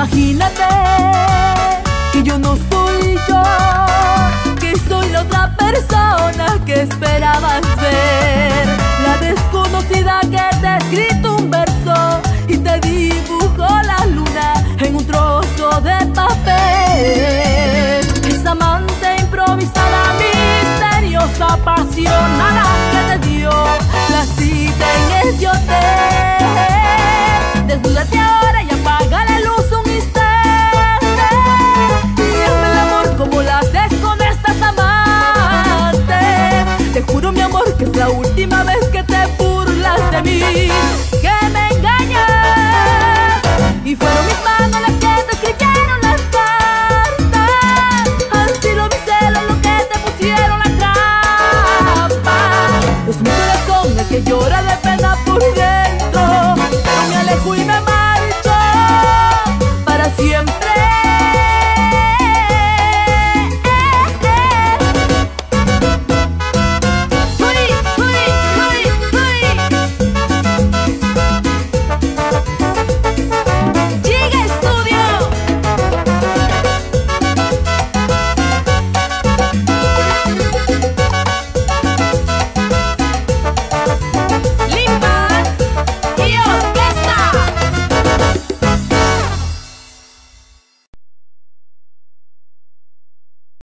Imagínate que yo no soy yo, que soy la otra persona que esperabas ver, la desconocida que te ha escrito un verso y te dibujó la luna en un trozo de papel. Esa amante improvisada, misteriosa, apasionada que te dio la cita en ese hotel. Desnúdate ahora y apaga la luz un instante y hazme el amor como lo haces con estas amantes. Te juro, mi amor, que es la última vez que te burlas de mí, que me engañas. Y fueron mis manos